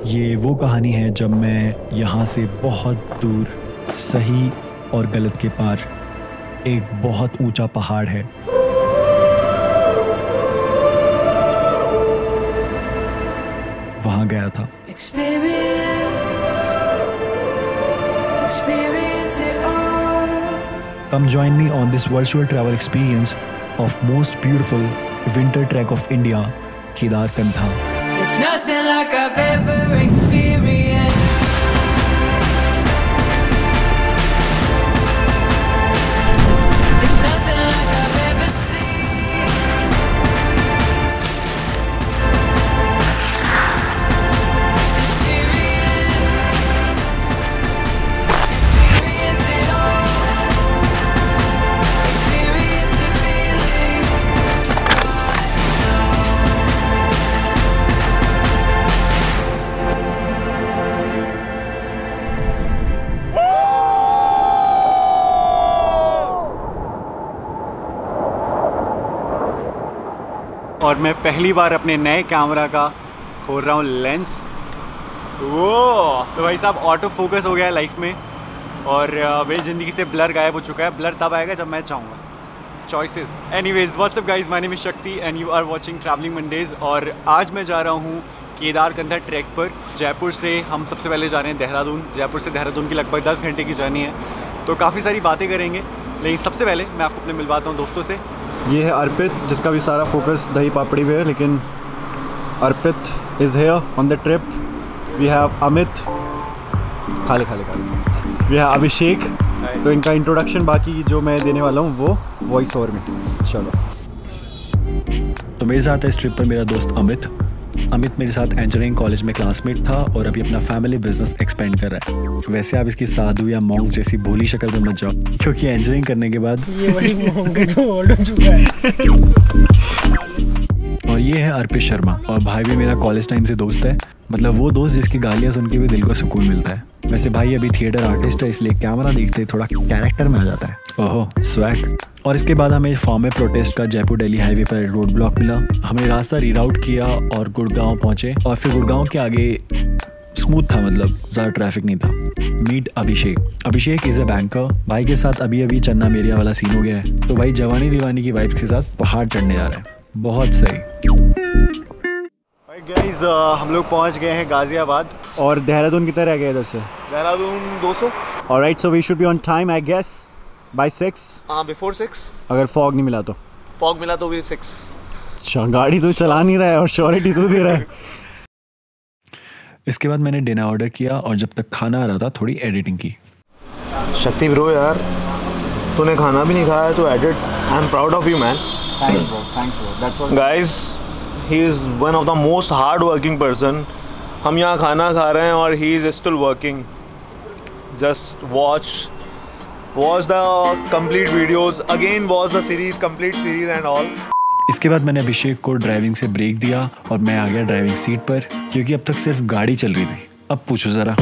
ये वो कहानी है जब मैं यहाँ से बहुत दूर, सही और गलत के पार, एक बहुत ऊंचा पहाड़ है, वहाँ गया था। Come join me on this virtual travel experience of most beautiful winter trek of India, Kedarkantha. It's nothing like I've ever experienced. It's nothing like I've ever seen. Experience it all. Experience the feeling right now. और मैं पहली बार अपने नए camera का खोल रहा हूँ lens. वो तो भाई साहब ऑटो फोकस हो गया है लाइफ में, और मेरी ज़िंदगी से ब्लर गायब हो चुका है। ब्लर तब आएगा जब मैं चाहूँगा। Choices. Anyways, what's up guys, my name is Shakti and you are watching travelling Mondays. और आज मैं जा रहा हूँ केदारकंठा ट्रैक पर। जयपुर से हम सबसे पहले जा रहे हैं देहरादून। जयपुर से देहरादून की लगभग 10 घंटे की जर्नी है, तो काफ़ी सारी बातें करेंगे। लेकिन सबसे पहले मैं आपको अपने मिलवाता हूँ दोस्तों से। ये है अर्पित, जिसका भी सारा फोकस दही पापड़ी पे है, लेकिन Arpit is here on the trip. We have Amit, खाली वी हैव अभिषेक। तो इनका इंट्रोडक्शन बाकी जो मैं देने वाला हूँ वो वॉइस ओवर में। चलो। तो मेरे साथ है इस ट्रिप पर मेरा दोस्त अमित। अमित मेरे साथ इंजीनियरिंग कॉलेज में क्लासमेट था और अभी अपना फैमिली बिजनेस एक्सपेंड कर रहा है। वैसे आप इसकी साधु या मॉन्क जैसी भोली शक्ल में मत जाओ, क्योंकि इंजीनियरिंग करने के बाद ये वही मॉन्क है जो ओल्ड हो चुका है। और ये है अर्पित शर्मा, और भाई भी मेरा कॉलेज टाइम से दोस्त है। मतलब वो दोस्त जिसकी गालियाँ सुन के भी दिल को सुकून मिलता है। वैसे भाई अभी थिएटर आर्टिस्ट है, इसलिए कैमरा देखते थोड़ा कैरेक्टर में आ जाता है। ओहो स्वैग। और इसके बाद हमें फॉर्म में प्रोटेस्ट का जयपुर दिल्ली हाईवे पर रोड ब्लॉक मिला। हमने रास्ता रीराउट किया और गुड़गांव पहुंचे, और फिर गुड़गांव के आगे स्मूथ था, मतलब ज़्यादा ट्रैफिक नहीं था। Meet Abhishek is a banker. भाई के साथ अभी अभी चन्ना मेरिया वाला सीन हो गया है, तो भाई जवानी दीवानी की वाइब्स के साथ पहाड़ चढ़ने जा रहे हैं। बहुत सही। गाइस हम लोग पहुंच गए हैं गाजियाबाद, और देहरादून कितना रह गया इधर से? Dehradun 200। Alright, so we should be on time I guess by 6। हाँ, बिफोर 6। अगर फॉग नहीं मिला तो? फॉग मिला तो भी 6। अच्छा, गाड़ी तो चला नहीं रहा है और श्योरिटी तो दे रहा है। इसके बाद मैंने डिनर ऑर्डर किया, और जब तक खाना आ रहा था थोड़ी एडिटिंग की। शक्ति ब्रो यार, तूने खाना भी नहीं खाया तो edit. I am proud of you man. Thanks bro, that's what guys, he is one of the most hard working person. हम यहाँ खाना खा रहे हैं और he is still working. Just watch the complete videos, again watch the series, complete series and all. इसके बाद मैंने अभिषेक को ड्राइविंग से ब्रेक दिया और मैं आ गया ड्राइविंग सीट पर, क्योंकि अब तक सिर्फ गाड़ी चल रही थी। अब पूछो ज़रा।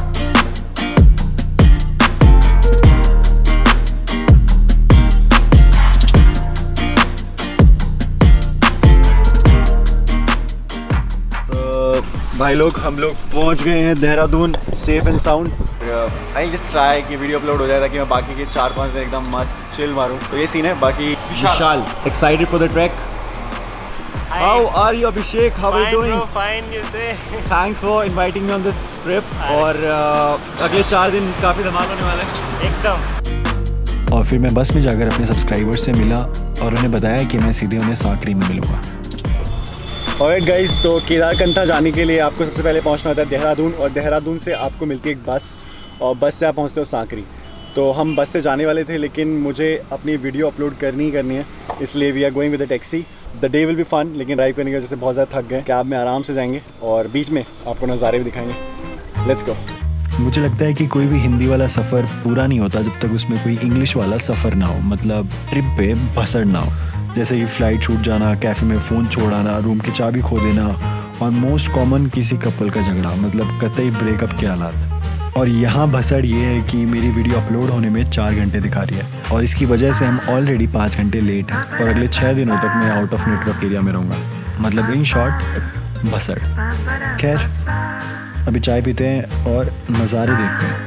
भाई लोग, हम लोग पहुंच गए हैं Dehradun safe and sound. I just try कि वीडियो अपलोड हो जाए ताकि मैं बाकी के 4-5 दिन एकदम मस्त चिल मारूं। तो ये सीन है। बाकी Vishal excited for the track. How are you Abhishek? How are you doing? Fine, you say. Thanks for inviting me on this trip. और अगले 4 दिन काफ़ी धमाल होने वाले हैं एकदम। और फिर मैं बस में जाकर अपने सब्सक्राइबर्स से मिला और उन्हें बताया कि मैं सीधे उन्हें सांकरी में मिलूँगा। ऑलराइट गाइस, तो केदारकंठा जाने के लिए आपको सबसे पहले पहुंचना होता है देहरादून, और देहरादून से आपको मिलती है एक बस, और बस से आप पहुंचते हो सांकरी। तो हम बस से जाने वाले थे, लेकिन मुझे अपनी वीडियो अपलोड करनी है, इसलिए we are going with the taxi. The day will be fun, लेकिन ड्राइव करने की वजह से बहुत ज़्यादा थक गए। कैब में आराम से जाएंगे और बीच में आपको नज़ारे भी दिखाएंगे। Let's go. मुझे लगता है कि कोई भी हिंदी वाला सफ़र पूरा नहीं होता जब तक उसमें कोई इंग्लिश वाला सफ़र ना हो, मतलब ट्रिप पे भसड़ ना हो। जैसे कि फ़्लाइट छूट जाना, कैफ़े में फ़ोन छोड़ आना, रूम की चाबी खो देना, और मोस्ट कॉमन किसी कपल का झगड़ा, मतलब कतई ब्रेकअप के हालात। और यहाँ भसड़ ये है कि मेरी वीडियो अपलोड होने में 4 घंटे दिखा रही है, और इसकी वजह से हम ऑलरेडी 5 घंटे लेट हैं, और अगले 6 दिनों तक मैं आउट ऑफ नेटवर्क एरिया में रहूँगा। मतलब इन शॉर्ट भसड़। खैर अभी चाय पीते हैं और नज़ारे देखते हैं।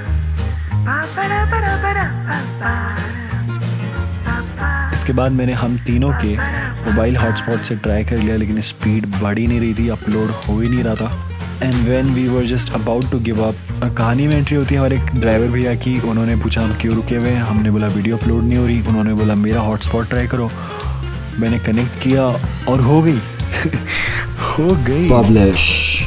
इसके बाद मैंने हम तीनों के मोबाइल हॉटस्पॉट से ट्राई कर लिया, लेकिन स्पीड बढ़ ही नहीं रही थी, अपलोड हो ही नहीं रहा था। And when we were just about to give up, कहानी में एंट्री होती है हमारे एक ड्राइवर भैया की। उन्होंने पूछा हम क्यों रुके हुए हैं, हमने बोला वीडियो अपलोड नहीं हो रही। उन्होंने बोला मेरा हॉटस्पॉट ट्राई करो। मैंने कनेक्ट किया और हो गई हो गई पब्लिश।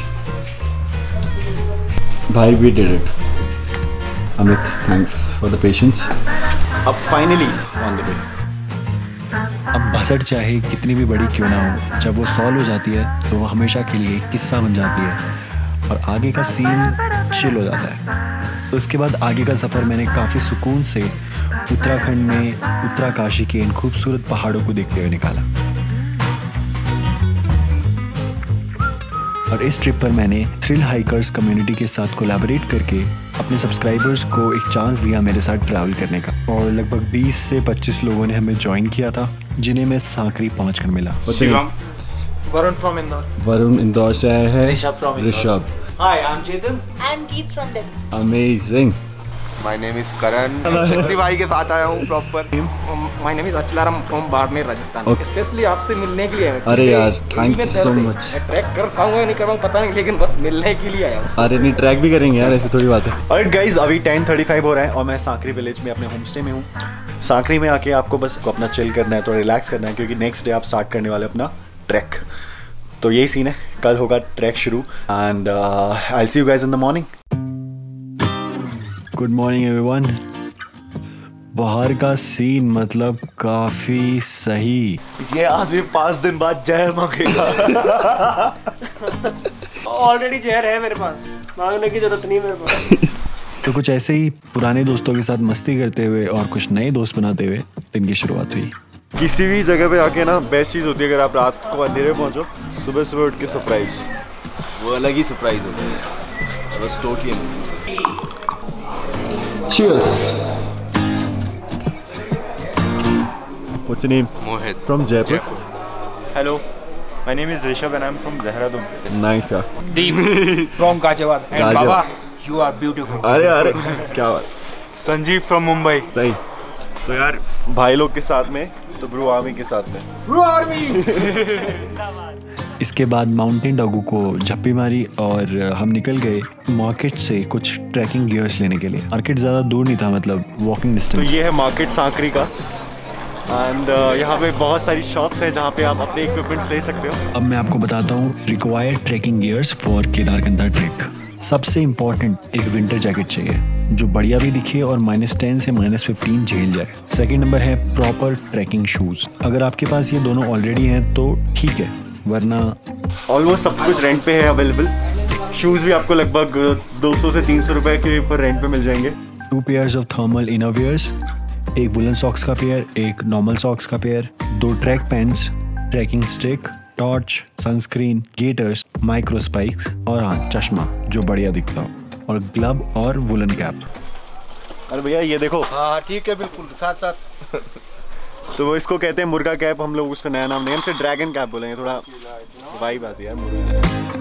भाई we did it. Amit, thanks for the patience. अब फाइनली ऑन द वे। अब बसट चाहे कितनी भी बड़ी क्यों ना हो, जब वो सॉल्व हो जाती है तो वो हमेशा के लिए एक किस्सा बन जाती है और आगे का सीन चिल हो जाता है। तो उसके बाद आगे का सफ़र मैंने काफ़ी सुकून से उत्तराखंड में उत्तराकाशी के इन खूबसूरत पहाड़ों को देखते हुए निकाला। और इस ट्रिप पर मैंने थ्रिल हाइकर्स कम्युनिटी के साथ कोलैबोरेट करके अपने सब्सक्राइबर्स को एक चांस दिया मेरे साथ ट्रैवल करने का। और लगभग 20 से 25 लोगों ने हमें ज्वाइन किया था, जिन्हें मैं सांकरी पहुंचकर मिला। वरुण इंदौर से आया है। Rishabh. Hi, I'm Chetan. I'm Keith from Delhi. Amazing. My name is Karan. शक्ति भाई के साथ आया हूँ proper. My name is Achalaram from Barmer, Rajasthan. Especially आपसे मिलने के लिए आया हूँ। अरे यार, थैंक यू सो मच। मैं ट्रैक कर पाऊंगा या नहीं कर पाऊंगा पता नहीं, लेकिन बस मिलने के लिए आया हूँ। अरे नहीं, ट्रैक भी करेंगे यार, ऐसी थोड़ी बात है। ऑलराइट गाइस, अभी 10:35 हो रहा है और मैं सांकरी विलेज में अपने होम स्टे में हूँ। सांकरी में आके आपको बस अपना चिल करना है, तो रिलैक्स करना है, क्योंकि नेक्स्ट डे आप स्टार्ट करने वाले अपना ट्रैक। तो यही सीन है, कल होगा ट्रैक शुरू। And I see you guys in the morning. Good morning everyone. बाहर का सीन मतलब काफी सही। ये आदमी 5 दिन बाद जहर मांगेगा। ऑलरेडी जहर है मेरे पास, मांगने की जरूरत नहीं मेरे पास। तो कुछ ऐसे ही पुराने दोस्तों के साथ मस्ती करते हुए और कुछ नए दोस्त बनाते हुए दिन की शुरुआत हुई। किसी भी जगह पे आके ना बेस्ट चीज़ होती है अगर आप रात को अंधेरे में पहुंचो, सुबह सुबह उठ के सरप्राइज, वो अलग ही सरप्राइज होता है। बस totally Cheers. What's your name? Mohit From Jaipur. Hello, my name is Rishabh and I am from Dehradun. Nice यार। Deep from Ghaziabad. And Ghaziabad. Baba, you are beautiful. अरे अरे क्या बात। संजीव फ्रॉम मुंबई। सही। तो यार भाई लोग के साथ में, तो ब्रू आर्मी के साथ में। Bro Army. इसके बाद माउंटेन डॉगू को झप्पी मारी और हम निकल गए मार्केट से कुछ ट्रैकिंग गियर्स लेने के लिए। मार्केट ज़्यादा दूर नहीं था, मतलब वॉकिंग तो डिस्टेंस। ये है मार्केट सांकरी का। एंड यहाँ पे बहुत सारी शॉप्स हैं जहाँ पे आप अपने इक्विपमेंट्स ले सकते हो। अब मैं आपको बताता हूँ required trekking gears for Kedarkantha trek. सबसे इम्पॉर्टेंट एक विंटर जैकेट चाहिए जो बढ़िया भी दिखे और -10 से -15 झेल जाए। सेकंड नंबर है प्रॉपर ट्रैकिंग शूज़। अगर आपके पास ये दोनों ऑलरेडी हैं तो ठीक है, वरना ऑलमोस्ट सब कुछ रेंट पे है अवेलेबल। शूज़ भी आपको लगभग 200 से 300 रुपए के पर रेंट पे मिल जाएंगे। 2 पेयर्स ऑफ थर्मल इनरवियर्स, एक वुलन सॉक्स का पेयर, एक नॉर्मल सॉक्स का pair, 2 track pants, trekking stick, torch, sunscreen, gaiters, micro spikes और हाँ चश्मा जो बढ़िया दिखता हो, और ग्लव और वुलन कैप। अरे भैया ये देखो। हाँ ठीक है, बिल्कुल साथ साथ। तो वो इसको कहते हैं मुर्गा कैप, हम लोग उसका नया नाम से ड्रैगन कैप बोलेंगे, थोड़ा वाइब आती है मुर्गा।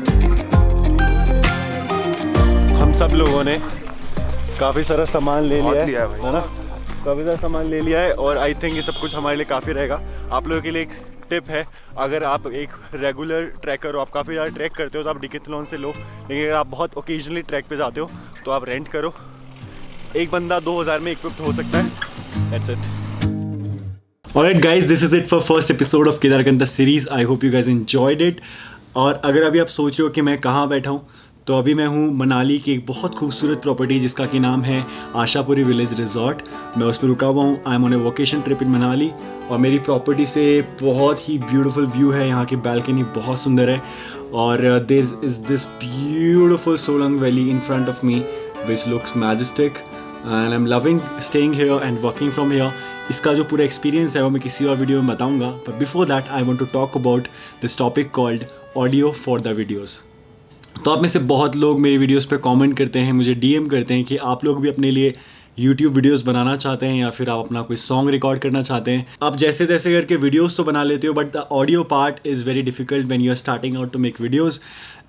हम सब लोगों ने काफ़ी सारा सामान ले लिया है ना, काफ़ी सारा सामान ले लिया है और आई थिंक ये सब कुछ हमारे लिए काफ़ी रहेगा। आप लोगों के लिए एक टिप है, अगर आप एक रेगुलर ट्रैकर हो, आप काफ़ी ज़्यादा ट्रैक करते हो तो आप डिकैथलॉन से लो, लेकिन अगर आप बहुत ओकेजनली ट्रैक पे जाते हो तो आप रेंट करो। एक बंदा 2000 में इक्विप्ड हो सकता है। That's it. Alright guys, this is it for first episode of Kedarkantha series. I hope you guys enjoyed it. और अगर अभी आप सोच रहे हो कि मैं कहाँ बैठा हूँ, तो अभी मैं हूँ मनाली की एक बहुत खूबसूरत प्रॉपर्टी जिसका कि नाम है आशापुरी विलेज रिजॉर्ट। मैं उस पर रुका हुआ हूँ। I am on a vacation trip in Manali और मेरी प्रॉपर्टी से बहुत ही ब्यूटीफुल व्यू है। यहाँ की बैल्कनी बहुत सुंदर है और there is this beautiful Solang valley in front of me which looks majestic and I am loving staying here and working from here. इसका जो पूरा एक्सपीरियंस है वो मैं किसी और वीडियो में बताऊंगा, but before that I want to talk about this topic called audio for the videos. तो आप में से बहुत लोग मेरी वीडियोस पे कमेंट करते हैं, मुझे डीएम करते हैं कि आप लोग भी अपने लिए यूट्यूब वीडियोस बनाना चाहते हैं या फिर आप अपना कोई सॉन्ग रिकॉर्ड करना चाहते हैं। आप जैसे जैसे करके वीडियोस तो बना लेते हो, but the audio part is very difficult when you are starting out to make videos.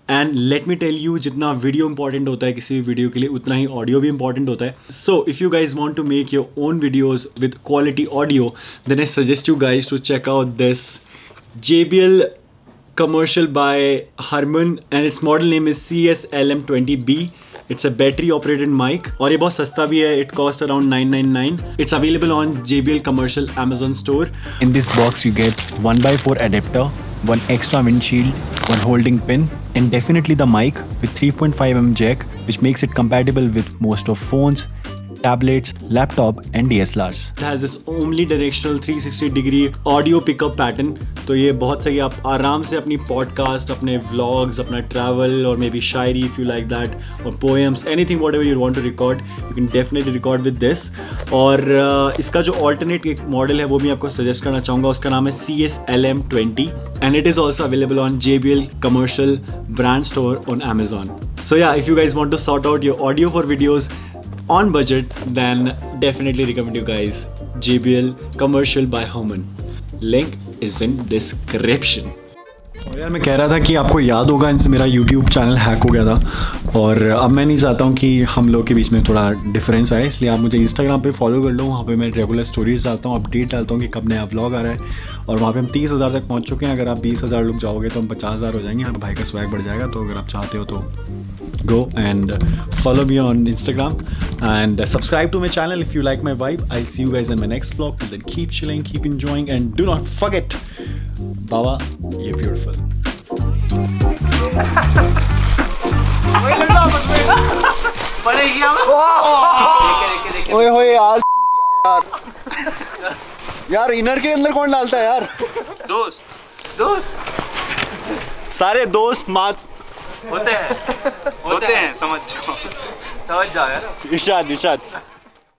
And let me tell you, जितना वीडियो इंपॉर्टेंट होता है किसी भी वीडियो के लिए, उतना ही ऑडियो भी इंपॉर्टेंट होता है. So if you guys want to make your own videos with quality audio, then I suggest you guys to check out this JBL commercial by Harman and its model name is CS-LM20B. It's a battery operated mic और ये बहुत सस्ता भी है. It cost around $999. It's available on JBL commercial Amazon store. In this box you get 1x4 adapter, one extra windshield, one holding pin, and definitely the mic with 3.5mm jack, which makes it compatible with most of phones, tablets, laptop and DSLRs. It has this omnidirectional 360 degree audio pickup pattern. तो ये बहुत सही, आप आराम से अपनी podcast, अपने vlogs, अपना ट्रैवल और मे बी शायरी इफ़ यू लाइक दैट, और poems, anything whatever you want to record, you can definitely record with this. और इसका जो ऑल्टरनेट एक मॉडल है वो भी आपको सजेस्ट करना चाहूँगा. उसका नाम है CS-LM20 and it is also available on JBL commercial brand store on Amazon. So yeah, if you guys want to sort out your audio for videos on budget, then definitely recommend you guys JBL commercial by Harman. Link is in description. और यार मैं कह रहा था कि आपको याद होगा इनसे मेरा YouTube चैनल हैक हो गया था, और अब मैं नहीं चाहता हूँ कि हम लोग के बीच में थोड़ा डिफरेंस आए, इसलिए आप मुझे Instagram पे फॉलो कर लो. वहाँ पे मैं रेगुलर स्टोरीज डालता हूँ, अपडेट डालता हूँ कि कब नया व्लॉग आ रहा है, और वहाँ पे हम 30,000 तक पहुँच चुके हैं. अगर आप 20,000 लोग जाओगे तो हम 50,000 हो जाएंगे. हाँ, भाई का स्वैग बढ़ जाएगा. तो अगर आप चाहते हो तो go and follow me on Instagram and subscribe to my channel if you like my vibe. I'll see you guys in my next vlog. Till then, keep chilling, keep enjoying, and do not forget, Baba, you're beautiful. ओए होए यार यार inner के अंदर कौन डालता है यार? दोस्त सारे दोस्त मात होते हैं समझ जाओ इशाद